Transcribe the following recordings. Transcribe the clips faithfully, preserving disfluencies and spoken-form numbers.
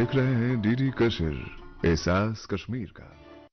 देख रहे हैं डीडी कशिर, एहसास कश्मीर का।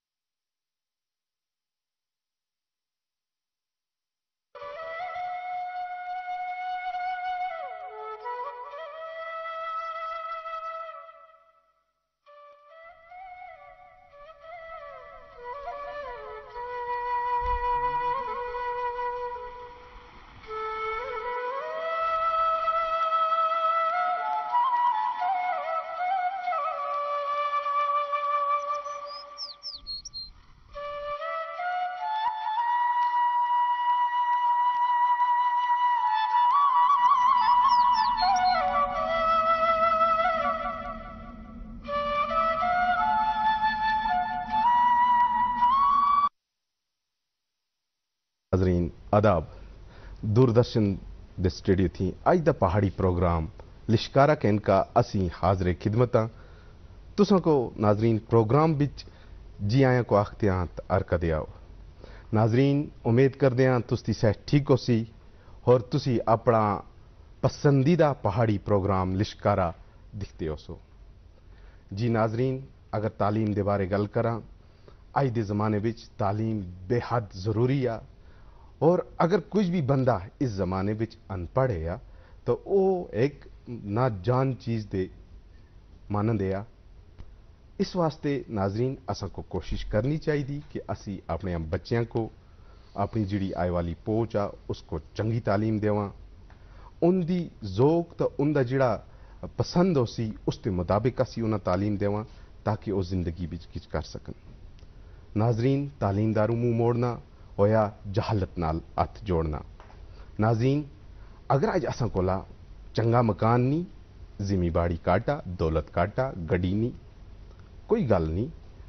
नाज़रीन आदाब, दूरदर्शन दे स्टूडियो थी अज दा पहाड़ी प्रोग्राम लिश्कारा कैन का असी हाज़रे खिदमत तुसां को नाज़रीन प्रोग्राम बिच जी आया को आखते हैं अर्क दियाओ। नाज़रीन उम्मीद करते हैं तुस्ती सेहत ठीक हो सी और तुसी अपना पसंदीदा पहाड़ी प्रोग्राम लिश्कारा दिखते हो सो। जी नाज़रीन, अगर तालीम दे बारे गल करा, अज दे ज़माने बिच तालीम बेहद ज़रूरी आ और अगर कुछ भी बंदा इस ज़माने बिच अनपढ़ है तो वो एक नाजान चीज़ दे मानंदे आ। इस वास्ते नाजरीन असा को कोशिश करनी चाहिए कि असी अपने बच्चों को अपनी जिड़ी आए वाली पहुँच आ उसको चंगी तालीम देवां, उनकी जोक तो उनका जिड़ा पसंद हो सी उसके मुताबिक असी उन्हें तालीम देवां ताकि वह जिंदगी बिच किच कर सकन। नाजरीन तालीमदारू मुंह मोड़ना होया जहालत नाल हथ जोड़ना। नाज़रीन अगर अज असा कोला चंगा मकान नहीं, जिमी बाड़ी काटा, दौलत काटा, गड्डी नहीं, कोई गल नहीं,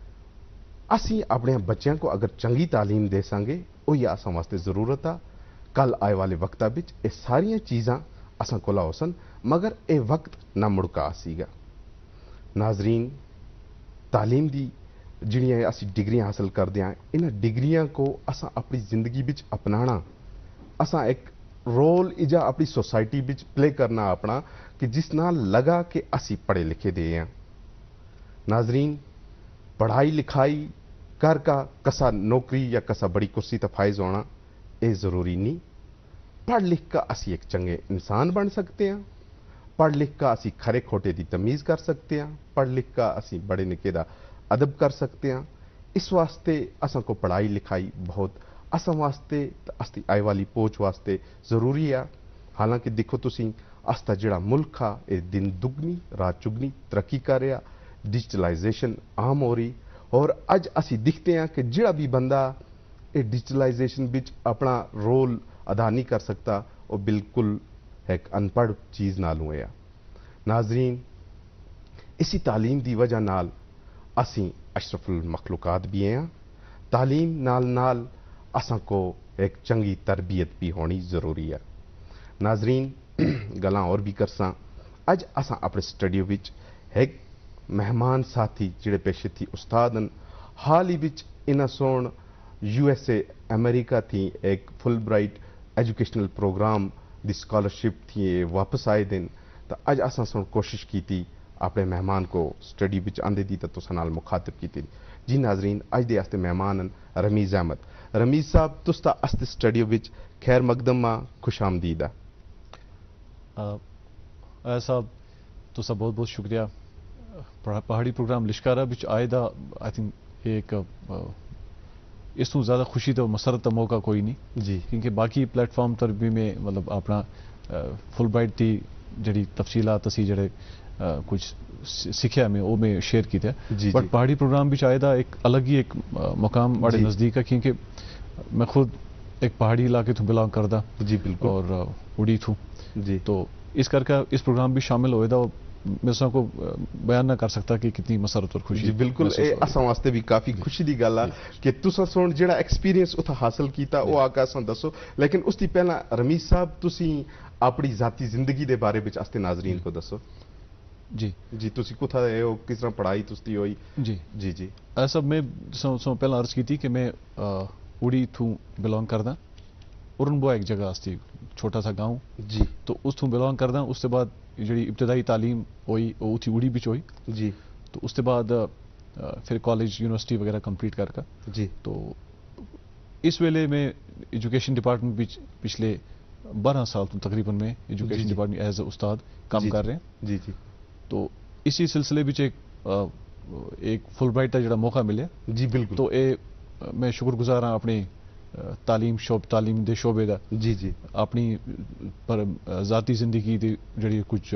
असी अपने बच्चों को अगर चंगी तालीम दे संगे वही असा वास्ते जरूरत आ। कल आए वाले वक्ता बिच ये सारिया चीज़ां असा कोला होसन मगर ये वक्त ना मुड़का आसीगा। नाज़रीन तालीम दी जिहड़ियां असी डिग्रियां हासिल करते हैं, इन डिग्रियां को असा अपनी जिंदगी बिच अपनाना, असा एक रोल इजा अपनी सोसाइटी बिच प्ले करना अपना कि जिस नाल लगा कि असी पढ़े लिखे दे हैं। नाजरीन पढ़ाई लिखाई कर का कसा नौकरी या कसा बड़ी कुर्सी तक फायज होना ये जरूरी नहीं। पढ़ लिख का असी एक चंगे इंसान बन सकते हैं, पढ़ लिख का असी खरे खोटे की तमीज़ कर सकते हैं, पढ़ लिख का असी बड़े निके दा अदब कर सकते हैं। इस वास्ते असा को पढ़ाई लिखाई बहुत असा वास्ते अस्ती आए वाली पहुँच वास्ते जरूरी है। हालांकि देखो तुसी अस्ता जिहड़ा मुल्क आ ये दिन दुगनी रात चुगनी तरक्की कर रहा, डिजिटलाइजेशन आम हो रही और अज असी दिखते हैं कि जिहड़ा भी बंदा ये डिजिटलाइजेशन बिच अपना रोल अदा नहीं कर सकता वो बिल्कुल एक अनपढ़ चीज़ नाल होया। नाजरीन इसी तालीम की वजह नाल असी अशरफुल मखलूकात भी हैं। तालीम नाल नाल असा को एक चंगी तरबियत भी होनी जरूरी है। नाजरीन गल्लां और भी करसा, अज असा अपने स्टूडियो विच एक मेहमान साथी जिहड़े पेशे थी उस्तादन हाल ही विच इन्हां सोण यूएसए अमेरिका थी एक फुल ब्राइट एजुकेशनल प्रोग्राम दी स्कॉलरशिप थी वापस आए दिन तो अज असा सोण कोशिश की थी अपने मेहमान को स्टडी बिच आंदे दी तो तुसां नाल मुखातिब की थी। जी नाजरीन अज दे आस्ते मेहमान रमीज अहमद। रमीज साहब तुस्ता आस्ते स्टूडियो विच खैर मकदम आ, खुश आमदीद आ। साहब तुसा बहुत बहुत शुक्रिया। पहाड़ी प्रोग्राम लिश्कारा बिच आए दा आई थिंक एक इस तू ज़्यादा खुशी तो मसरत का मौका कोई नहीं जी, क्योंकि बाकी प्लेटफॉर्म तर भी में मतलब अपना फुल ब्राइट की जड़ी तफसीलात असी जड़े कुछ सीखा मैं वो मैं शेयर की थे। बट पहाड़ी प्रोग्राम भी आए दा एक अलग ही एक मकाम बड़े नज़दीक है क्योंकि मैं खुद एक पहाड़ी इलाके तो बिलोंग करदा जी बिल्कुल और उड़ी थू जी, तो इस करके इस प्रोग्राम भी शामिल होए दा मैं सबको बयान ना कर सकता कि कितनी मसरत और खुशी। जी बिल्कुल असा वास्ते भी काफ़ी खुशी की गल आ कि तुसा सोण जिहड़ा एक्सपीरियंस उत्थे हासिल किया वो आके असां दसो। लेकिन उसकी पहला रमीज साहब तुसी अपनी जाती जिंदगी के बारे में आस्ते नाजरीन को दसो। जी जी तुसी कुथा हो, किस तरह पढ़ाई तुसदी होई? जी जी जी ऐसा मैं सो, सो पहला अर्ज की थी कि मैं आ, उड़ी थू बिलोंग करदा, उरनबुआ एक जगह आस्ती छोटा सा गांव जी, तो उस थू बिलोंग करदा। उसके बाद ਜਿਹੜੀ ਇਬਤਦਾਈ ਤਾਲੀਮ ਹੋਈ ਉਹ ਉੱਥੇ ਉੜੀ ਵਿੱਚ ਹੋਈ ਜੀ। तो उसके बाद फिर कॉलेज यूनिवर्सिटी वगैरह कंप्लीट करके जी। तो इस वेले में एजुकेशन डिपार्टमेंट भी पिछले बारह साल तो तकरीबन में एजुकेशन डिपार्टमेंट एज ए उस्ताद काम कर रहे हैं। जी जी। तो इसी सिलसिले में एक एक फुल ब्राइट का जो मौका मिले जी बिल्कुल, तो ये मैं शुक्रगुजार हाँ अपनी तालीम शोब तालीम दे शोबे का जी जी अपनी पर ज़ाती ज़िंदगी की जड़ी कुछ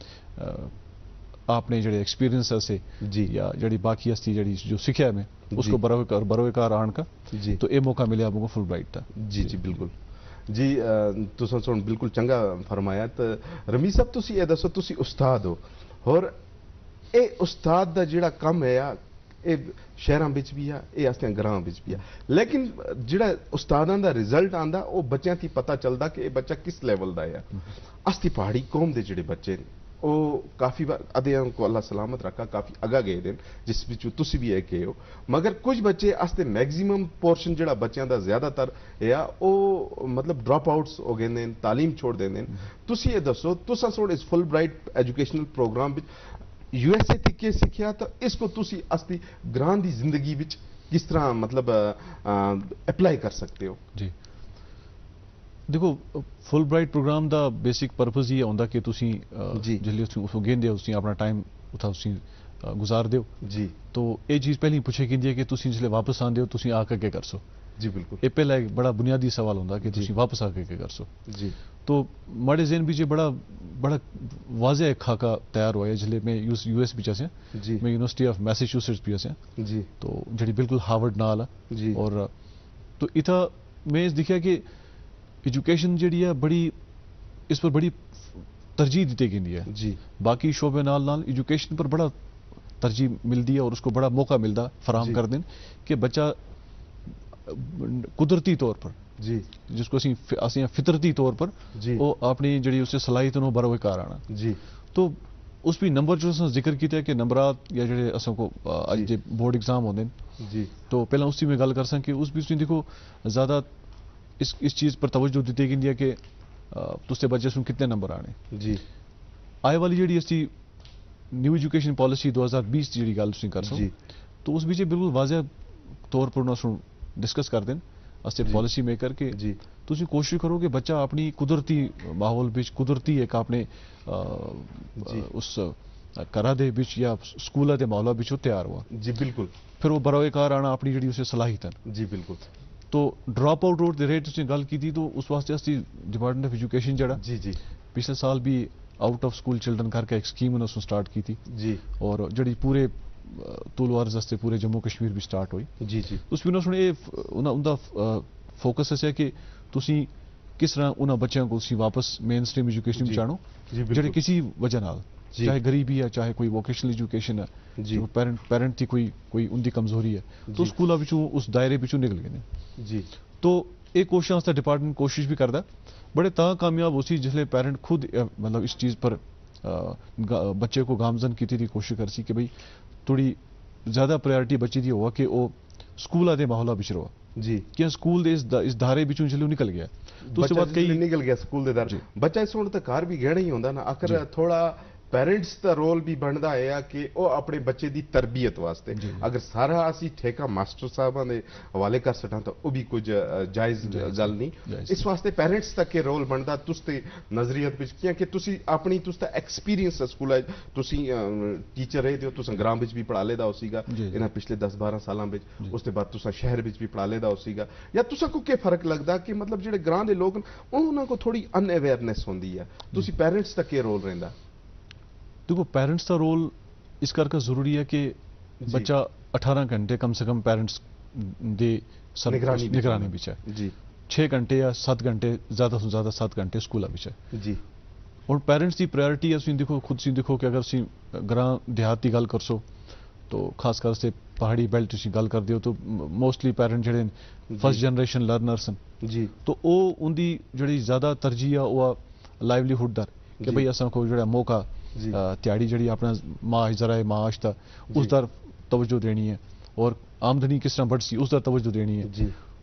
आपने जड़े एक्सपीरियंस से जी या जड़ी बाकी अस्ती जड़ी जो सीखा मैं उसको बरोकार बरोकार आन का जी, तो ये मौका मिले आपको फुल ब्राइट था। जी जी बिल्कुल जी। तुसां सुन बिल्कुल चंगा फरमाया। तो रमीज साहब तुसी ये दसो तुसी उस्ताद हो और ये उस्ताद दा जिहड़ा कम है ये शहरां विच भी आ ये असां ग्रां विच भी आ, लेकिन जिहड़ा उस्तादां दा रिजल्ट आंदा वो बच्चों ती पता चलदा कि ये बच्चा किस लेवल दा है। अस्ती पहाड़ी कौम दे जिहड़े बच्चे वो काफ़ी बार अदे को अल्लाह सलामत रखा काफ़ी अगा गए दिन जिस बिचू तुसी भी एक हो, मगर कुछ बच्चे आस्ते मैक्सिमम पोर्शन जिहड़ा बच्चों का ज्यादातर है वो मतलब ड्रॉप आउट्स हो गए ने, तालीम छोड़ देंदे ने। तुसी ये दसो तुसा सोड़ इस फुल ब्राइट एजुकेशनल प्रोग्राम विच यूएसए ती के सीखिया तो इसको तुसी अस्ती ग्रां दी जिंदगी विच किस तरह मतलब अप्लाई कर सकते हो? जी देखो फुल ब्राइट प्रोग्राम का बेसिक पर्पज ये होंदा कि तुसी जिले उसको गेंदे हो अपना टाइम उथा गुजार दो जी। तो ये चीज़ पहले पूछे कि कि तुसी जिसले वापस आंदे हो तुसी आके के कर सो। जी बिल्कुल, ये पहला एक बड़ा बुनियादी सवाल होंदा कि तुसी वापस आके के कर सो। जी। तो माड़े जेन भी जो बड़ा बड़ा वाज़े एक खाका तैयार हुआ है जिले में यूएस यूएस भी जैसे जी, मैं यूनिवर्सिटी ऑफ मैसेच्यूसेट्स भी जैसे जी, तो जड़ी बिल्कुल हार्वर्ड नाल जी। और तो इतना मैं दिखा कि एजुकेशन जी है बड़ी इस पर बड़ी तरजीह दी गई है जी। बाकी शोबे नाल नाल एजुकेशन पर बड़ा तरजीह मिलती है और उसको बड़ा मौका मिलता फराहम कर दें कि बच्चा कुदरती तौर पर जी जिसको असी असी फितरती तौर पर जी वो अपनी जी उससे सलाहियत बरोकार आना जी। तो उस भी नंबर जो जिक्र किया कि नंबरात या जो असों को अज जे बोर्ड एग्जाम होंगे जी तो पहला उसी में गल कर सकें कि उस भी देखो ज़्यादा इस इस चीज़ पर तवज्जो दी गई है कि तुझसे बच्चे सुन कितने नंबर आने जी। आए वाली जी असी न्यू एजुकेशन पॉलिसी दो हज़ार बीस जी गल कर सो तो उस बीच बिल्कुल वाजह तौर पर उन्होंने डिस्कस कर दें अस पॉलिसी मेकर के जी तुम कोशिश करो कि बच्चा अपनी कुदरती माहौल बिच कुदरती एक अपने उस करा दे बिच या स्कूल के माहौल बिच तैयार हुआ जी बिल्कुल। फिर वो बरोकार आना अपनी जी उसे सलाहियत जी बिल्कुल। तो ड्रॉप आउट रोड दे रेट गल की थी तो उस वास्ते असं डिपार्टमेंट ऑफ एजुकेशन जरा जी जी पिछले साल भी आउट ऑफ स्कूल चिल्ड्रन करके एक स्कीम उन्होंने स्टार्ट की थी जी और जी पूरे तूल अर्ज वास्ते पूरे जम्मू कश्मीर भी स्टार्ट हुई जी जी। उस उन्होंने उनका फोकस है कि तुसी किस तरह उन्होंने बच्चों को वापस मेन स्ट्रीम एजुकेशन चाहो जो किसी वजह नाल चाहे गरीबी है चाहे कोई वोकेशनल एजुकेशन है जो पेरेंट पेरेंट की कोई कोई उनकी कमजोरी है तो स्कूलों विचों उस दायरे विचों निकल गए जी। तो एक कोशिश डिपार्टमेंट कोशिश भी करता बड़े ता कामयाब उसी जिसले पेरेंट खुद मतलब इस चीज़ पर बच्चे को गामजन की थी कोशिश कर सी कि भाई थोड़ी ज़्यादा प्रायोरिटी बच्चे की हुआ कि वो स्कूल के माहौल बिच रहा जी क्या स्कूल दे इस, इस धारे बिचों चलो निकल गया तो उसके बाद कई निकल गया स्कूल दे दारे बच्चा इस हुण तक घर भी गहना ही होंदा ना आखिर थोड़ा पेरेंट्स का रोल भी बनता है कि वो अपने बच्चे की तरबियत वास्ते अगर सारा असी ठेका मास्टर साहब के हवाले कर सका तो वह भी कुछ जायज़ गल नहीं इस वास्ते पेरेंट्स तक के रोल बनता तुसते नजरियत क्योंकि तुसी अपनी तुसता एक्सपीरियंस स्कूल तुसी टीचर रहे थे तुस ग्राम भी पढ़ा लेदा उसीगा इन्हां पिछले दस बारह सालों में उसके बाद तुसा शहर भी पढ़ा लेदा उसीगा या तुसा को क्या फर्क लगता कि मतलब जो ग्रां दे लोग उन्होंने को थोड़ी अनअवेयरनेस होंदी है तुसी पेरेंट्स तक के रोल रहिंदा? देखो पेरेंट्स का रोल इस करके जरूरी है कि बच्चा अठारह घंटे कम से कम पेरेंट्स दे निगरानी निगरानी बिच है जी छः घंटे या सात घंटे ज़्यादा से ज़्यादा सात घंटे स्कूल बिच है जी। और पेरेंट्स की प्रायोरिटी है तुम देखो खुद सी देखो कि अगर तुम ग्रां देहात की गल कर सो तो खास कर से पहाड़ी बेल्ट तुम गल कर दो तो मोस्टली पेरेंट जड़े फर्स्ट जनरेशन लर्नर्स जी तो वो उनकी जी ज़्यादा तरजीह है वह लाइवलीहुड दर कि भाई असा को जो मौका त्याड़ी जी अपना माश जरा माश था उस दर तवज्जो देनी है और आमदनी किस तरह बढ़ सी उस दर तवज्जो देनी है जी।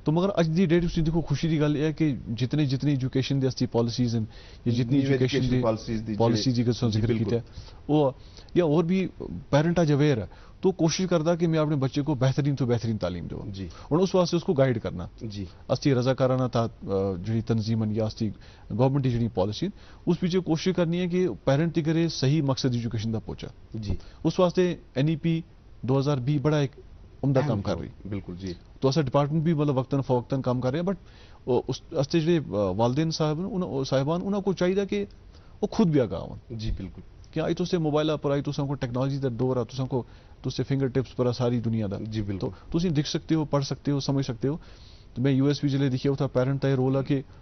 तो मगर अज दी डेट उसी देखो खुशी की गल है कि जितने जितनी एजुकेशन दी अस्ती पॉलिसीज हैं या जितनी एजुकेशन दी पॉलिसीज दी जिक्र किया वो या और भी पेरेंट अज अवेयर है तो कोशिश करता कि मैं अपने बच्चे को बेहतरीन तो बेहतरीन तालीम दूँ जी और उस वास्ते उसको गाइड करना जी अस्ती रजाकाराना था जी तंजीमन या अस्ती गवर्नमेंट की जी पॉलिसी उस पीछे कोशिश करनी है कि पेरेंट की करे सही मकसद एजुकेशन का पहुंचा जी उस वास्ते एन ई पी दो हजार भी बड़ा एक उमदा काम कर रही बिल्कुल जी तो असा डिपार्टमेंट भी मतलब वक्तन फवक्तन काम कर रहे हैं बट उस अस्ते जे वालदेन साहब साहिबान उनको चाहिए कि वो खुद भी आगा आवन जी बिल्कुल कि आई तुसे मोबाइल पर आई तुसे टेक्नोलॉजी का दौर है तुसे तुसे फिंगर टिप्स पर सारी दुनिया का जी बिल्कुल तो तुसी दिख सकते हो पढ़ सकते हो समझ सकते हो तो मैं यूएस भी जिले दिखिया था पेरेंट का रोल है कि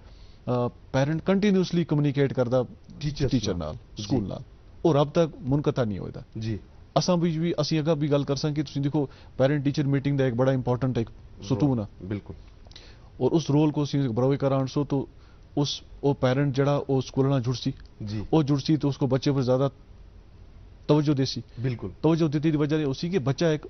पेरेंट कंटिन्यूसली कम्युनिकेट करता टीचर टीचर नाल स्कूल नाल और अब तक मुनकता नहीं होता जी असा भी भी असी अगर भी गल कर सकें कि तुसी देखो पेरेंट टीचर मीटिंग का एक बड़ा इंपॉर्टेंट एक सुतून है बिल्कुल और उस रोल को असी बरोए कराण सो तो उस वो पेरेंट जड़ा वो स्कूल नाल जुड़सी जी वो जुड़सी तो उसको बच्चे पर ज्यादा तवज्जो देसी बिल्कुल तवज्जो देती की वजह उसी के बच्चा एक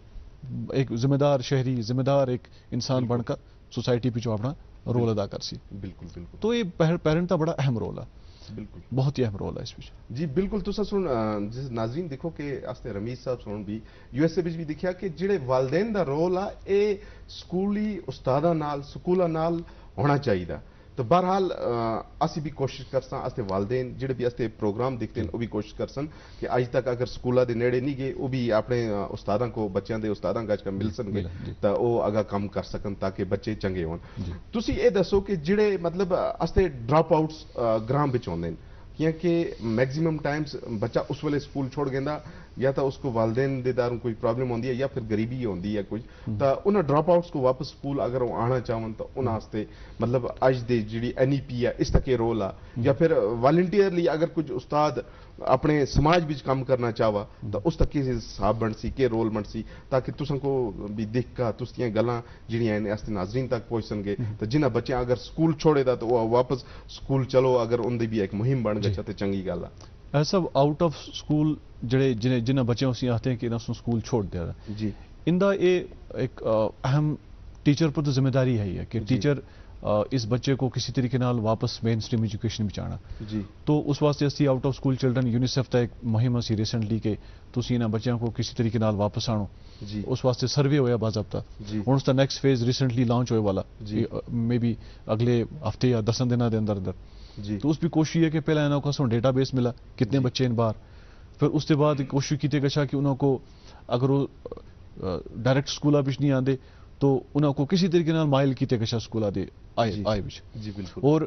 एक जिम्मेदार शहरी जिम्मेदार एक इंसान बनकर सोसाइटी पे जो अपना रोल अदा कर सी बिल्कुल बिल्कुल तो ये पेरेंट का बड़ा अहम रोल है बिल्कुल बहुत ही अहम रोल है इस पीछे जी बिल्कुल तुसा सुन जिस नाजरीन देखो कि आस्ते रमीज साहब सुन भी यूएसए विच भी देखिया कि जिहड़े वालदेन दा रोल आ ए स्कूली उस्तादा नाल स्कूला नाल होना चाहिए तो बहरहाल असी भी कोशिश करसा अस्ते वालदेन जिहड़े भी अस्ते प्रोग्राम दिखते हैं वो भी कोशिश करसन कि अज तक अगर स्कूला दे नेड़े नहीं गए वो भी अपने उस्तादा को बच्चों के उस्तादा का अजकल मिल सन गए तो वो अगा काम कर सकन ताकि बच्चे चंगे होन तुसी ये दसो कि जिहड़े मतलब अस्ते ड्रॉप आउट्स ग्राम विच होंदे क्योंकि मैक्सिमम टाइम्स बच्चा उस वेले स्कूल छोड़ गेंदा या तो उसको वालदेन दे दारों कोई प्रॉब्लम होती है या फिर गरीबी होती है कुछ तो उन्हें ड्रॉप आउट्स को वापस स्कूल अगर वो आना चाहन तो उन्हें मतलब अज दे जी एन ई पी है इस तक रोल आ या फिर वॉलंटियरली अगर कुछ उस्ताद अपने समाज भी काम करना चाहवा तो उस तक के हिसाब बन सी के रोल बन सी ताकि तुसन को भी दिख का तुस्तियां गल्लां जिहड़ियां अस्ते नाजरीन तक पहुंच सके तो जिन्हें बच्चे अगर स्कूल छोड़े दा तो वो वापस स्कूल चलो अगर उनकी भी एक मुहिम बन गई तो चंगी गल है ऐसा आउट ऑफ स्कूल जड़े जिन्हें जिन्हें बच्चे उसी आते हैं कि इन्हें स्कूल छोड़ दिया जी इनका ये एक अहम टीचर पर तो जिम्मेदारी है ही है कि टीचर इस बच्चे को किसी तरीके नाल वापस मेन स्ट्रीम एजुकेशन में चाहना जी तो उस वास्ते असी out of school children UNICEF का एक मुहिम असी रिसेंटली के तुसी इन्हां बच्चों को किसी तरीके नाल वापस आनो जी उस वास्ते सर्वे होया बाज़ाब्ता हुण उसका नेक्स्ट फेज रिसेंटली लॉन्च होए वाला मे बी अगले हफ्ते या दस दिनों के अंदर अंदर जी तो उस भी कोशिश है कि पहला इन्हों को डेटा बेस मिला कितने बच्चे इन बार फिर उसके बाद कोशिश की गच्छा कि उन्होंने अगर वो डायरेक्ट स्कूल बिच नहीं आते तो उन्होंने किसी तरीके नाल माइल किते गच्छा स्कूल दे आए आए बिच जी बिल्कुल और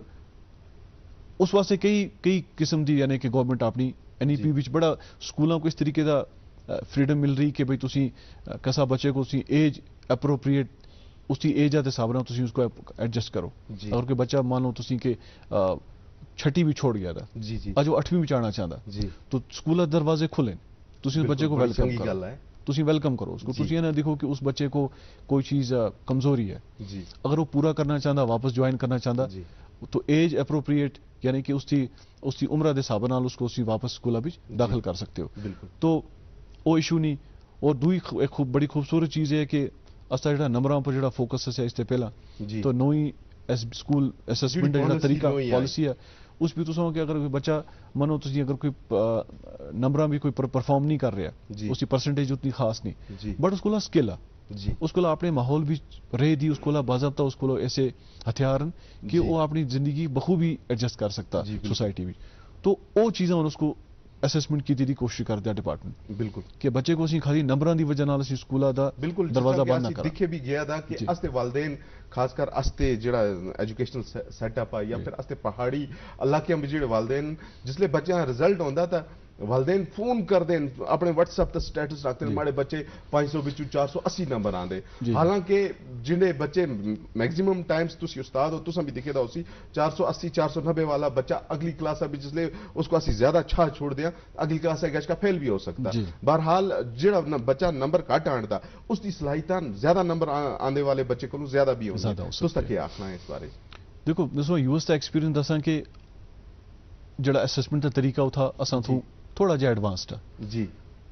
उस वास्ते कई कई किस्म की यानी कि गवर्नमेंट अपनी एन ई पी बिच बड़ा स्कूलों को इस तरीके का फ्रीडम मिल रही कि भाई तुसी कसा बच्चे को उसी एज अप्रोप्रिएट उसकी एज के हिसाब नाल तुसी उसको एडजस्ट करो अगर कोई बच्चा मान लो तुसी के छठी भी छोड़ गया था जी जी आज वो अठवीं भी जाना चाहता जी तो स्कूल दरवाजे खुले तुसी उस बच्चे को वेलकम करो तुसी वेलकम करो उसको तुसी ना देखो कि उस बच्चे को कोई चीज कमजोरी है जी अगर वो पूरा करना चाहता वापस ज्वाइन करना चाहता तो एज अप्रोप्रिएट यानी कि उसकी उसकी उम्र के हिसाब नाल उसको उसी वापस स्कूल भी दाखिल कर सकते हो तो वो इशू नहीं और दूई एक खूब बड़ी खूबसूरत चीज है कि असा जो नंबर पर जो फोकस है इससे पहला तो नौवीं स्कूल असेसमेंट का तरीका पॉलिसी है उस भी तुम कि अगर कोई बच्चा मनो तुम अगर कोई नंबर भी कोई परफॉर्म नहीं कर रहा उसकी परसेंटेज उतनी खास नहीं बट उसको स्किल है उसको अपने माहौल भी रहे दी उसको बाज़ाब्ता उसको ऐसे हथियार कि वो अपनी जिंदगी बखूबी एडजस्ट कर सकता सोसाइटी में तो वो चीज़ें उसको असेसमेंट की दी कोशिश करते हैं डिपार्टमेंट बिल्कुल कि बच्चे को खाली नंबरों की वजह नाल स्कूल दा बिल्कुल दरवाजा बंद ना करा दिखे भी गया था कि अस्ते वालदेन खासकर अस्ते जेड़ा एजुकेशनल सेटअप है या फिर अस्ते पहाड़ी इलाके में जेड़े वालदेन जिसले बच्चे रिजल्ट होंदा था वालदेन फोन कर देन अपने व्हाट्सएप पर स्टेटस रखते हैं हमारे बच्चे पाँच सौ बिचू चार सौ अस्सी नंबर आंदे हालांकि जिन्हें बच्चे मैक्सिमम टाइम्स तुसी उस्ताद हो तुसा भी दिखे दा उसी चार सौ अस्सी चार सौ नब्बे वाला बच्चा अगली क्लास भी जिसले उसको असी ज्यादा अच्छा छोड़ दिया अगली क्लास गश का फेल भी हो सकता बहरहाल जेड़ा बच्चा नंबर घट आंदा उसकी सलाहियत ज्यादा नंबर आने वाले बच्चे को ज्यादा भी होंदी तुस तक क्या आखना है इस बारे देखो दसो यूएस का एक्सपीरियंस दसा कि जड़ा असेसमेंट का तरीका था असा थोड़ा जिहा एडवांस्ड है जी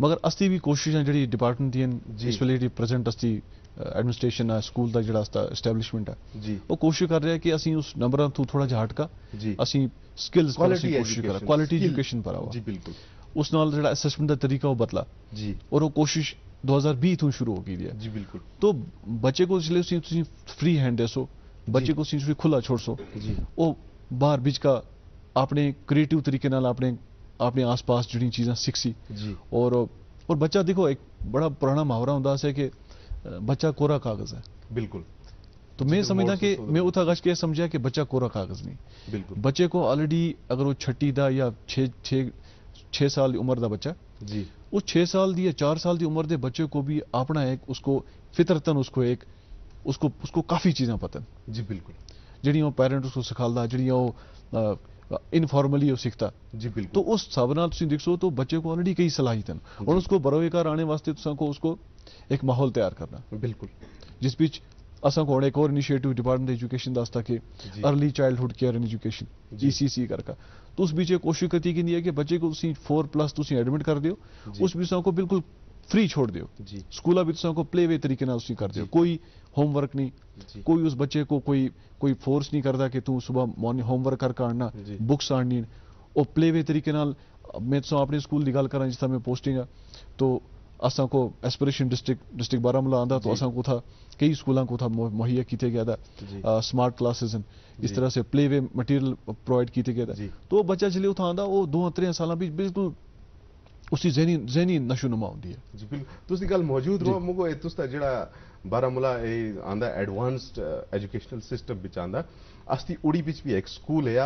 मगर अस्ती भी कोशिशां जेह्ड़ी डिपार्टमेंट दी इस वेले प्रेजेंट अस्ती एडमिनिस्ट्रेशन है स्कूल का जेह्ड़ा एस्टैब्लिशमेंट है वो कोशिश कर रहा है कि असीं उस नंबरां तो थोड़ा जिहा हटका असीं स्किल्स पर असीं कोशिश करा क्वालिटी एजुकेशन पर आवा जी बिल्कुल उस नाल जेह्ड़ा असेसमेंट दा तरीका वो बदला जी और वो कोशिश दो हज़ार बीस तो शुरू हो गई है जी बिल्कुल तो बच्चे को जिसले तुसीं तुसीं फ्री हैंड दसो बच्चे को तुसीं खुला छोड़सो जी वो बाहर बिच का अपने क्रिएटिव तरीके नाल अपने अपने आस-पास जुड़ी चीज़ां सीखसी जी और और बच्चा देखो एक बड़ा पुराना मुहावरा हुंदा है कि बच्चा कोरा कागज है बिल्कुल तो मैं समझदा कि मैं उथा गश के समझा कि बच्चा कोरा कागज नहीं बिल्कुल बच्चे को ऑलरेडी अगर वो छठी दा या छे छे छह साल की उम्र का बच्चा जी उस छह साल की या चार साल की उम्र के बच्चे को भी अपना एक उसको फितरतन उसको एक उसको उसको काफ़ी चीज़ें पता जी बिल्कुल जी पेरेंट उसको सिखाता जी इनफॉर्मली वो सीखता जी बिल्कुल तो उस हिसाब नाल तुसीं देखो तो बच्चे को ऑलरेडी कई सलाहियत हैं और उसको बरोएकार आने वास्ते तुसां को उसको एक माहौल तैयार करना बिल्कुल जिस बीच असा को एक और इनिशिएटिव डिपार्टमेंट एजुकेशन दास्ता कि early childhood care and education E C C करका तो उस बीच कोशिश करती कि है कि बच्चे को तुसीं फोर प्लस तुसीं एडमिट कर दियो उस बीच को बिल्कुल फ्री छोड़ दियो स्कूल भी तुसां को प्ले वे तरीके नाल तुसीं कर दियो कोई होमवर्क नहीं कोई उस बच्चे को कोई कोई फोर्स नहीं करता कि तू सुबह मॉर्निंग होमवर्क करके आना बुक्स आनी वो प्ले वे तरीके नाल मैं तुसां अपने स्कूल की गल करा जिस मैं पोस्टिंग है तो असा को एस्पिरेशन डिस्ट्रिक्ट डिस्ट्रिक्ट बारामूला आंदा तो असा को था कई स्कूलों को था मुहैया किया गया था स्मार्ट क्लासेस इस तरह से प्ले वे मटीरियल प्रोवाइड किया गया था तो बच्चा जिले उथा आंदा वो दो त्रै साल भी बिल्कुल उसकी जहनी जहनी नशोनुमा होंदी है जी बिल्कुल तुसी गल मौजूद रहो मुगो ए तुस्ता जेड़ा बारामूला ए आंदा एडवांस्ड एजुकेशनल सिस्टम बिच आंदा अस्ती उड़ी बिच भी एक स्कूल है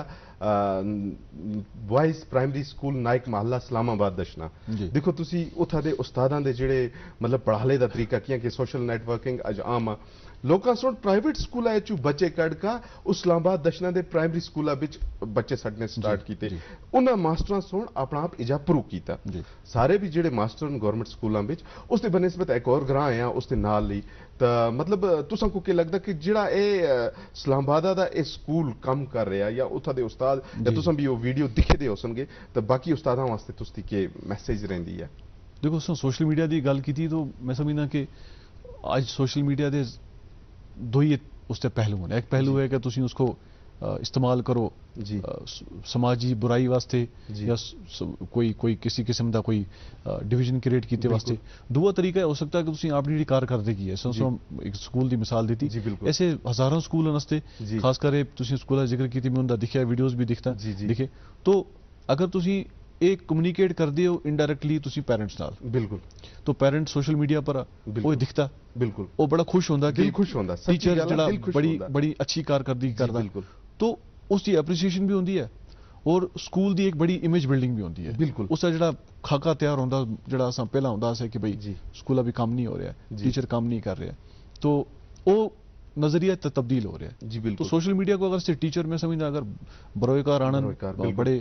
boys primary school Naik Mohalla Islamabad दशना देखो तुसी उथा दे उस्तादां दे जेड़े मतलब पढ़ाले दा तरीका किया कि सोशल नेटवर्किंग अज आम लोकां सोण प्राइवेट स्कूल है चू बच्चे कड़ का इस्लामाबाद दशना दे प्राइमरी स्कूल बिच बच्चे सड़ने स्टार्ट कीते उन्हां मास्टरां सोण अपना आप इजा प्रूव कीता सारे भी जेड़े मास्टर गवर्नमेंट स्कूलों बिच उसदे बनस्बत एक और ग्रां है उसदे नाल ही तो मतलब तुसां को क्या लगता कि जेड़ा ए इस्लामाबाद दा ए स्कूल कम कर रहा या उथा दे उस्ताद या तुसां भी वो वीडियो दिखे दे होसनगे तो बाकी उस्तादां वास्ते तुसदी के मैसेज रहिंदी है देखो सोशल मीडिया की गल की तो मैं समझना कि आज सोशल मीडिया दे दो ही उसके पहलू हैं एक पहलू है कि तुसी उसको इस्तेमाल करो जी समाजी बुराई वास्ते या कोई कोई किसी किस्म का कोई डिवीजन क्रिएट किए वास्ते दूआ तरीका हो सकता है कि तुसी अपनी जी कारकरदगी है सो एक स्कूल की मिसाल दी ऐसे हजारों स्कूल नस्ते खास कर तुसी स्कूल का जिक्र की मैं उनका दिखा वीडियोज भी दिखता दिखे तो अगर तुसी एक कम्युनिकेट कर दिए इनडायरेक्टली तुसी पेरेंट्स नाल बिल्कुल तो पेरेंट्स सोशल मीडिया पर वो दिखता बिल्कुल वो बड़ा खुश होंदा कि खुश होंदा टीचर जड़ा बड़ी बड़ी अच्छी कारकर्दगी करदा तो उसकी एप्रीसीएशन भी होंदी है और स्कूल की एक बड़ी इमेज बिल्डिंग भी होंदी है बिल्कुल उसका जड़ा खाका तैयार होंदा जड़ा असां पहला होंदा सा कि भाई स्कूल अभी काम नहीं हो रहा है टीचर काम नहीं कर रहा तो वो नजरिया तब्दील हो रहा है जी बिल्कुल तो सोशल मीडिया को अगर से टीचर में समझना अगर बरोएकार आनंद बड़े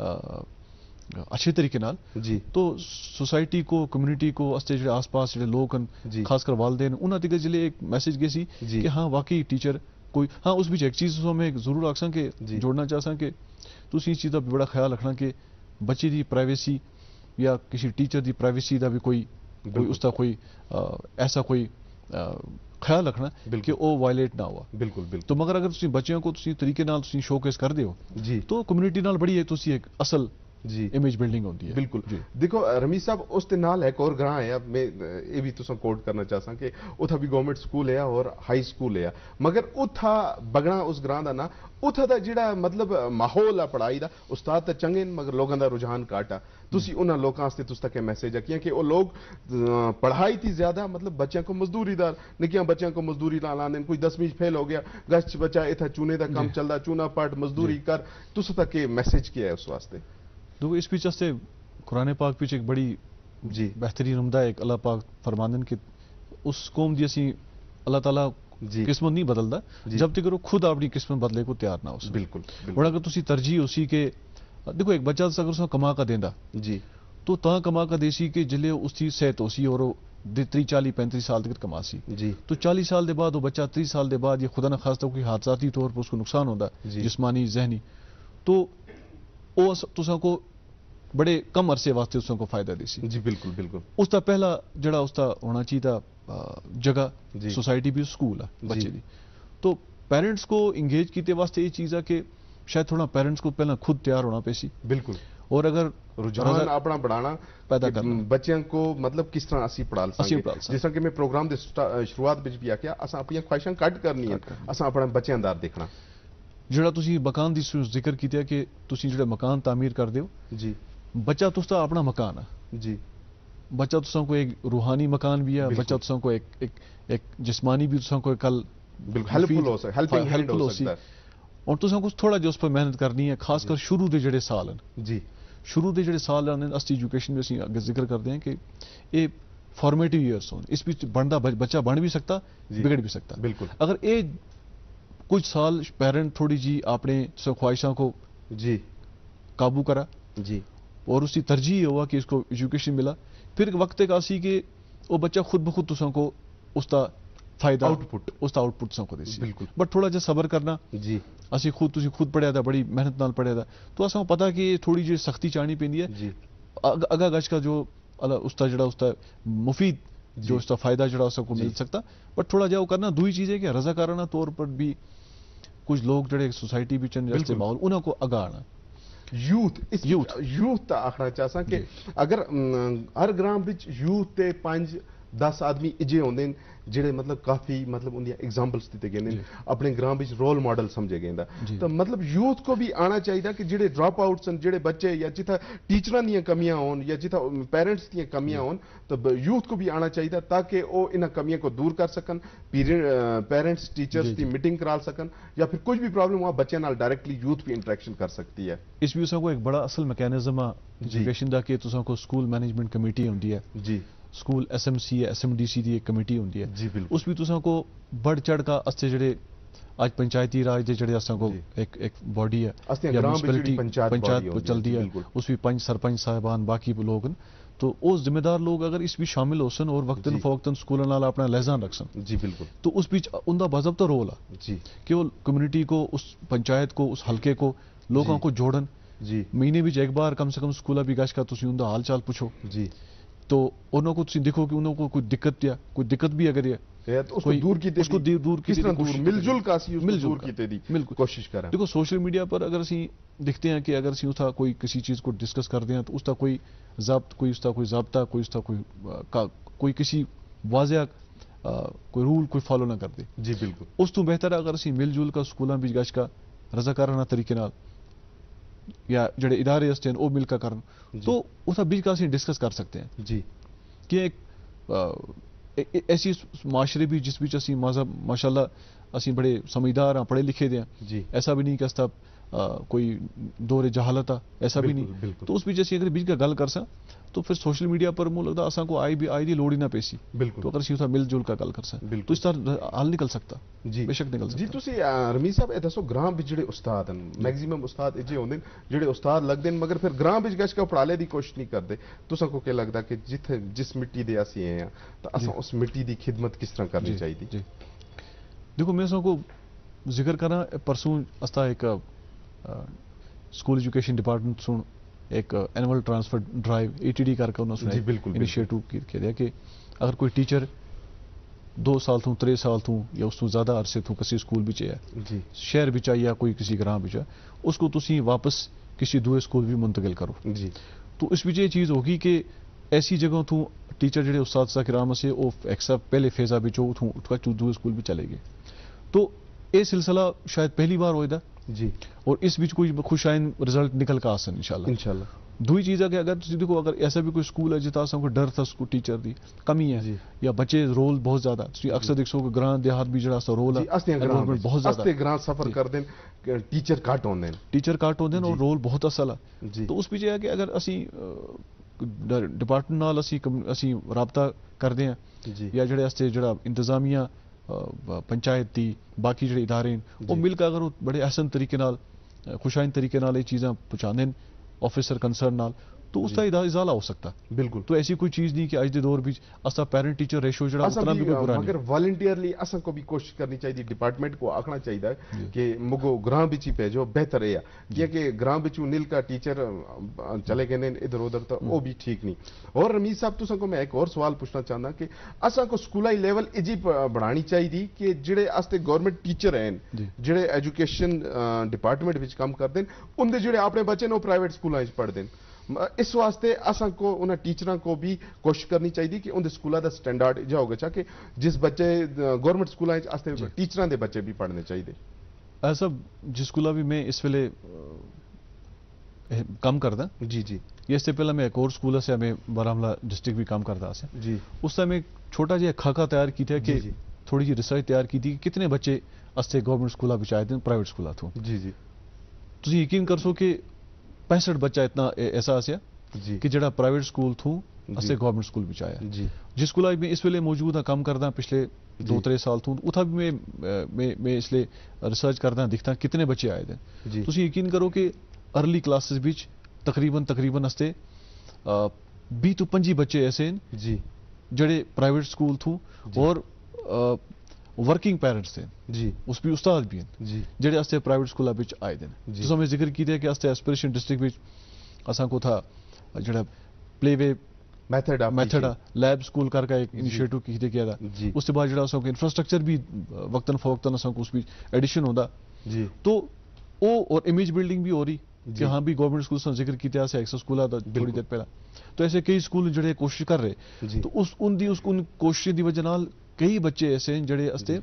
अच्छे तरीके नाल जी तो सोसाइटी को कम्युनिटी को अस्ते जो आस-पास जो लोग खासकर वालदेन उन्हां तक जिले एक मैसेज गई सी कि हाँ वाकई टीचर कोई हाँ उस बीच एक चीज़ मैं जरूर आखसा कि जोड़ना चाहसा कि तुसी इस चीज़ का बड़ा ख्याल रखना कि बच्चे की प्राइवेसी या किसी टीचर की प्राइवेसी का भी कोई कोई उसका कोई आ, ऐसा कोई आ, ख्याल रखना कि वो वायलेट ना हुआ बिल्कुल बिल्कुल तो मगर अगर तुसी बच्चों को तुसी तरीके नाल तुसी शोकेस कर दियो जी तो कम्युनिटी नाल बड़ी है तुसी एक असल जी इमेज बिल्डिंग होती है बिल्कुल देखो रमीज साहब उस ते नाल एक और ग्रां है अब मैं ये भी तुसा कोट करना चाहता कि उथा भी गवर्नमेंट स्कूल है और हाई स्कूल है मगर उथा बगड़ा उस ग्रां दा ना उथा दा जिहड़ा मतलब माहौल है पढ़ाई दा उस्ताद ते चंगे मगर लोगों दा रुझान काटा तुसी उन्हां लोकां वास्ते तुस तक मैसेज है कि वो लोग पढ़ाई थी ज्यादा मतलब बच्चों को मजदूरी दा निक्कियां बच्चों को मजदूरी ला लाने कोई दसवीं फेल हो गया गश बच्चा इथा चूने दा काम चलदा चूना पट मजदूरी कर तुस तक मैसेज किया है उस वास्ते देखो इस पीछे से कुरान पाक पीछे एक बड़ी जी बेहतरीन उम्दा है अल्लाह पाक फरमांदन कि उस कौम दी असी अल्लाह ताला किस्मत नहीं बदलता जब तक वो खुद अपनी किस्मत बदले को तैयार ना हो बिल्कुल और अगर तुसी तरजीह उसी के देखो एक बच्चा अगर उसका कमा का देंदा जी तो ता कमा का देसी के जिले उसकी सेहत होसी और त्री चाली पैंतीस साल तक कमासी जी तो चालीस साल के बाद वो बच्चा तीस साल के बाद ये खुदा न खास्ता कोई हादसाती तौर पर उसको नुकसान होता जिस्मानी जहनी तो तुसा को बड़े कम अरसे वास्ते उसको फायदा देसी जी बिल्कुल बिल्कुल उसका पहला जड़ा उसका होना चाहिए जगह जी। सोसाइटी भी स्कूल है बच्चे दी तो पेरेंट्स को इंगेज किते वास्ते ये चीज़ है कि शायद थोड़ा पेरेंट्स को पहला खुद तैयार होना पेसी बिल्कुल और अगर रुझान अपना बढ़ाना पैदा कि करना बच्चों को मतलब किस तरह ਅਸੀਂ ਪੜਾਲ ਅਸੀਂ ਸਾਂਗੇ ਪੜ੍ਹਾ ਜਿਸ ਤਰ੍ਹਾਂ ਕਿ ਮੈਂ ਪ੍ਰੋਗਰਾਮ ਦੇ ਸ਼ੁਰੂਆਤ ਵਿੱਚ ਵੀ ਆਖਿਆ ਅਸਾਂ ਆਪਣੀਆਂ ਖੁਆਇਸ਼ਾਂ ਕੱਢ ਕਰਨੀਆਂ ਅਸਾਂ ਆਪਣਾ ਬੱਚਿਆਂ ਦਾ ਦੇਖਣਾ ਜਿਹੜਾ ਤੁਸੀਂ ਮਕਾਨ ਦੀ ਜ਼ਿਕਰ ਕੀਤਾ ਕਿ ਤੁਸੀਂ ਜਿਹੜੇ ਮਕਾਨ ਤਾਮੀਰ ਕਰਦੇ ਹੋ ਜੀ ਬੱਚਾ ਤੁਸਦਾ ਆਪਣਾ ਮਕਾਨ ਹੈ जी बच्चा तुसा को एक रूहानी मकान भी है बच्चा तुसा को एक एक एक जिस्मानी भी तुसा को कल बिल्कुल हेल्पफुल हो सकता है हेल्पिंग हैंड हो सकता है और तुसा कुछ थोड़ा जो उस पर मेहनत करनी है खासकर शुरू के जड़े साल हैं जी शुरू के जड़े साल हैं अस एजुकेशन में असीं अगे जिक्र करते हैं कि ये फॉर्मेटिव ईयर्स हों इस बीच बनता बच्चा बन भी सकता बिगड़ भी सकता बिल्कुल अगर ये कुछ साल पेरेंट थोड़ी जी अपने ख्वाहिशों को जी काबू करा जी और उसकी तरजीह हुआ कि इसको एजुकेशन मिला फिर वक्त एक आसी कि वो बच्चा खुद ब खुद तुसा को उसका फायदा आउटपुट उसका आउटपुट तुसा को देसी बिल्कुल बट थोड़ा जा सबर करना जी असी खुद तुसी खुद पढ़िया था बड़ी मेहनत नाल पढ़िया था तो असा पता कि थोड़ी जी सख्ती चाहनी पैंदी है जी अगा गज का जो उसका जड़ा उसका मुफीद जो उसका फायदा जड़ा उसको मिल सकता बट थोड़ा जा वो करना दुई चीज़ है कि रजाकाराना तौर पर भी कुछ लोग जड़े सोसाइटी भी चंद जैसे माहौल उन्होंने को आगाना यूथ इस यूथ यूथ ता आखना चाहसा कि अगर हर ग्राम विच यूथ ते पांच दस आदमी इजे होंदे ਜਿਹੜੇ मतलब काफी मतलब उनकी एग्जांपल्स दिते गए ने अपने ग्राम विच रोल मॉडल समझे गए तो मतलब यूथ को भी आना चाहिए कि जेडे ड्रॉप आउट्स हैं जेडे बच्चे या जिथा टीचरां दी कमियां होन या जिथा पेरेंट्स दी कमियां होन तो यूथ को भी आना चाहिए ताकि वो इन कमियों को दूर कर सकन पेरेंट्स टीचर्स की मीटिंग करा सकन या फिर कुछ भी प्रॉब्लम हुआ बच्चे नाल डायरेक्टली यूथ भी इंटरेक्शन कर सकती है इस भी को एक बड़ा असल मैकेनिज्म एजुकेशन दा कि तुसां को स्कूल मैनेजमेंट कमेटी होंदी है जी school S M C S M D C की एक कमेटी होंगी है जी बिल्कुल उस भी तुसा को बढ़ चढ़ का अस्ते जड़े आज पंचायती राज के जड़े असा को एक एक बॉडी है या म्युनिसिपैलिटी पंचायत चलती है उस भी पंच सरपंच साहबान बाकी लोग तो उस जिम्मेदार लोग अगर इस भी शामिल हो सन और वक्तन फवक्तन स्कूलों नाल अपना लहजान रख सन जी बिल्कुल तो उस बीच उनका बाज़ाब्ता रोल है जी कि वो कम्युनिटी को उस पंचायत को उस हल्के को लोगों को जोड़न जी महीने में एक बार कम से कम स्कूल भी गश का तुम उनका हाल चाल पूछो जी तो उन्होंने को देखो कि उन्होंने को कोई दिक्कत या कोई दिक्कत भी अगर है तो उसको दूर की उसको दूर की मिलजुल का मिलजुल की तेरी कोशिश करें देखो सोशल मीडिया पर अगर ਅਸੀਂ दिखते हैं कि अगर ਅਸੀਂ उसका कोई किसी चीज़ को डिस्कस करते हैं तो उसका कोई ज़ाब्त कोई उसका कोई ज़ाब्ता कोई उसका कोई का, कोई किसी वाज़ेह कोई रूल कोई फॉलो ना करते जी बिल्कुल उस तो बेहतर है अगर ਅਸੀਂ मिलजुल का स्कूलों बीच गश का रजाकाराना तरीके नाल या जड़े इदारे हस्ते हैं वो मिलकर करन तो उसका बीच का ਅਸੀਂ डिस्कस कर सकते हैं जी कि एक, एक ऐसी माशरे भी जिस बीच असी मजहब माशाल्लाह असी बड़े समझदार हाँ पढ़े लिखे दे जी ऐसा भी नहीं कि कोई दौरे जहालत आ ऐसा भी नहीं तो उस बीच असी अगर बीच का गल कर सा तो फिर सोशल मीडिया पर मुझे लगता असा को आई भी आई दी लोड़ ही ना पेसी बिल्कुल तो अगर असी उसका मिलजुल का गल कर सा तो इस तरह हल निकल सकता जी बेशक निकल सकता जी तुसी रमीज साहब ए दसो ग्राम विच जेडे उस्ताद हैं मैक्सिमम उस्ताद इजे होंदे जेडे उस्ताद लगदे मगर फिर ग्राम विच गश का पढ़ाले दी कोशिश नहीं करते तुसा को क्या लगदा कि जिथे जिस मिट्टी दे असी हैं तो असा उस मिट्टी दी खिदमत किस तरह करनी चाहिए जी देखो मैं को जिक्र करा परसों अस्ता एक स्कूल एजुकेशन डिपार्टमेंट सुन एक एनुअल ट्रांसफर ड्राइव एटीडी करके उन्होंने बिल्कुल इनिशिएटिव किया दिया कि अगर कोई टीचर दो साल तू त्रे साल तू या उस ज़्यादा अरसे तू किसी स्कूल भी है जी शहर भी या कोई किसी ग्राम भी है उसको तुम वापस किसी दूसरे स्कूल भी मुंतकिल करो जी तो इस बीच ये चीज़ होगी कि ऐसी जगह तू टीचर जो उस्ताद किराम से वो एक्सा पहले फेजा भी चो तू दूसरे स्कूल भी चले गए तो ये सिलसिला शायद पहली बार होएगा जी और इस बीच कोई खुशाइन रिजल्ट निकल का आसन इंशाल्लाह इंशाल्लाह दुई चीज़ है कि अगर तुम देखो अगर ऐसा भी कोई स्कूल है जिता को डर था स्कूल टीचर दी कमी है जी। या बच्चे रोल बहुत ज्यादा अक्सर देखो कि ग्रां देहात भी जरा रोल है बहुत ज्यादा ग्रां सफर कर दें टीचर काट होंदे टीचर काट होंदे और रोल बहुत असल है तो उस बीच है कि अगर असी डिपार्टमेंट नाल असी असी राबता करते हैं या जड़े वास्ते जड़ा इंतजामिया पंचायत दी बाकी जो इदारे वो मिलकर अगर बड़े अहसन तरीके नाल खुशाइन तरीके नाल ये चीज़ां पहुँचाने ऑफिसर कंसर्न नाल तो उसका इजाला हो सकता बिल्कुल। तो ऐसी कोई चीज नहीं कि आज के दौर भी असा पेरेंट टीचर रेशो जड़ा उतना भी कोई बुरा मगर वॉलंटियरली असा को भी कोशिश करनी चाहिए, डिपार्टमेंट को आखना चाहिए कि मुगो ग्रां बिच ही भेजो बेहतर है, क्योंकि ग्रां बिच नील का टीचर चले गए इधर उधर तो वो भी ठीक नहीं। और रमीज साहब तुसा को मैं एक और सवाल पूछना चाहता कि असा को स्कूलाई लेवल इजी बढ़ानी चाहिए कि जेड़े आस्ते गवर्नमेंट टीचर हैं जेड़े एजुकेशन डिपार्टमेंट विच काम करते हैं उनके जेड़े अपने बच्चे ने प्राइवेट स्कूलों पढ़ते हैं, इस वास्ते असा को उन्हें टीचर को भी कोशिश करनी चाहिए कि उनके स्कूलों का स्टैंडर्ड जो होगा कि जिस बच्चे गवर्नमेंट स्कूलों टीचर के बच्चे भी पढ़ने चाहिए। ऐसा जिस स्कूल भी मैं इस वेले काम करता जी जी ये इससे पहले मैं एक और स्कूल से मैं बारामूला डिस्ट्रिक्ट भी काम करता से जी उस समय एक छोटा जिहा खाका तैयार की था कि थोड़ी जी रिसर्च तैयार की थी कि कितने बच्चे अस्ते गवर्नमेंट स्कूल बिच आए थे प्राइवेट स्कूल थो जी जी तुम यकीन कर सो कि पैंसठ बच्चा इतना ऐसा आया जी कि जड़ा प्राइवेट स्कूल थू अस्ते गवर्नमेंट स्कूल बिच आया जी जिस स्कूल में इस वेले मौजूद काम करदा पिछले दो त्रे साल थू उथा भी मैं मैं मैं इसलिए रिसर्च करदा दिखता कितने बच्चे आए थे। तुम यकीन करो कि अर्ली क्लासेस बिच तकरीबन तकरीबन अस्ते बी तो पंजी बच्चे ऐसे हैं जी जड़े प्राइवेट स्कूल थू और वर्किंग पेरेंट्स थे जी उस भी उस्ताद भी हैं जी जड़े अस्ते प्राइवेट स्कूल बिच आए थे। जिस मैं जिक्र किया कि अस्ते एस्पिरेशन डिस्ट्रिक्ट बिच असा को था जड़ा play way method method lab school कर का एक इनिशिएटिव की किया था उसके बाद जड़ा असा इंफ्रास्ट्रक्चर भी वक्तन फवक्तन असा को उस भी एडिशन होता जी तो ओ और इमेज बिल्डिंग भी हो रही कि हाँ भी गवर्नमेंट स्कूल से जिक्र किया एक्सेस स्कूल आता थोड़ी देर पहला तो ऐसे कई स्कूल जड़े कोशिश कर रहे तो उस उन दी उस उन कोशिश की वजह नाल कई बच्चे ऐसे हैं जड़े अस्ते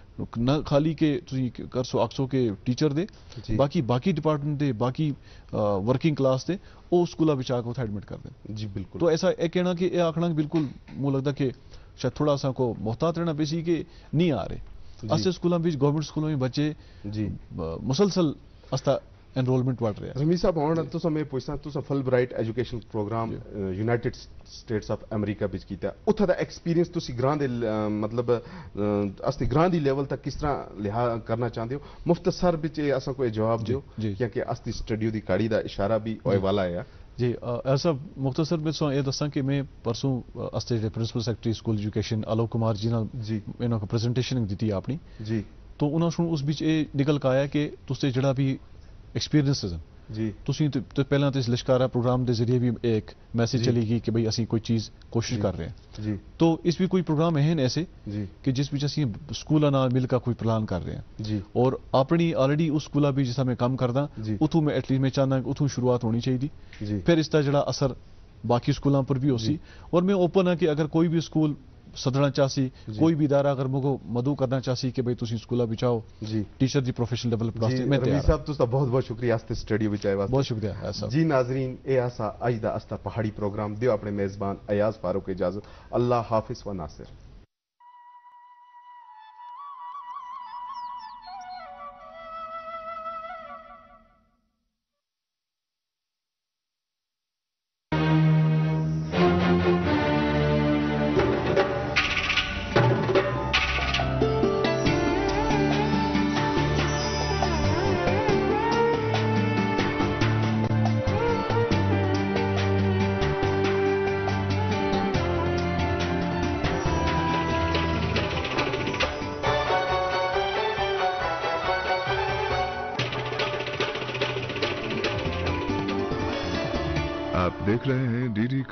न खाली के तुसी कर सो आखसो के टीचर दे बाकी बाकी डिपार्टमेंट दे बाकी वर्किंग क्लास दे वो स्कूल बिच आके उत्थे एडमिट कर दें। जी बिल्कुल। तो ऐसा एक कहना कि यह आखना बिल्कुल मुझे लगता कि शायद थोड़ा सा को मोहतात रहना बेसी कि नहीं आ रहे अस्ते स्कूलों में गवर्नमेंट स्कूलों में बच्चे जी मुसलसल अस्ता एनरोलमेंट बढ़ रहा है। रमीज साहब हम तुसा मैं पूछना तुसा Fulbright education program United States of America बिच कीता उत्थे दा एक्सपीरियंस तुसी ग्रां दे मतलब अस्ते ग्रां दी लेवल तक किस तरह लिहा करना चाहते हो मुख्तसर बिच असा कोई जवाब दियो क्योंकि अस्ती स्टडी दी काड़ी दा इशारा भी होए वाला है जी। ऐसा मुख्तसर में सो ये दसा कि मैं परसों अस्ते principal secretary school education Alok Kumar ji ना जी इन्हों को प्रेजेंटेशन दी अपनी जी तो उन्होंने उस बिच ये निकल के आया कि तुसे जड़ा भी एक्सपीरियंस जी तुसी तो पहला तो इस लिश्कारा प्रोग्राम के जरिए भी एक मैसेज चली गई कि भाई असी कोई चीज कोशिश कर रहे हैं जी तो इस भी कोई प्रोग्राम है ऐसे जी कि जिस बिच असी स्कूल नाल मिलकर कोई प्लान कर रहे हैं जी और अपनी ऑलरेडी उस स्कूल भी जिस मैं काम करदा उथू मैं एटलीस्ट मैं चाहना उथू शुरुआत होनी चाहिए जी फिर इसका जड़ा असर बाकी स्कूलों पर भी हो सी और मैं ओपन है कि अगर कोई भी स्कूल सदना चाहसी कोई भी इदारा अगर मुझको मदू करना चाहसी कि भाई तुसी स्कूल भी चाहो जी टीचर दी प्रोफेशनल डेवलप वास्ते मैं तैयार। रमीज साहब तुसा बहुत बहुत शुक्रिया आस्ते स्टूडियो विच आए वास्ते बहुत शुक्रिया साहब जी। नाजरीन ए आसा आज दा अस्ता पहाड़ी प्रोग्राम दियो अपने मेजबान अयाज फारूक इजाजत अल्लाह हाफिज व नासिर। आप देख रहे हैं डीडी